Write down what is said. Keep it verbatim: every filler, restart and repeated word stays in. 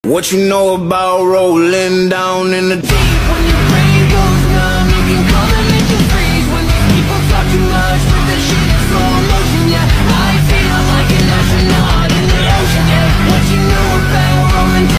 What you know about rolling down in the deep when you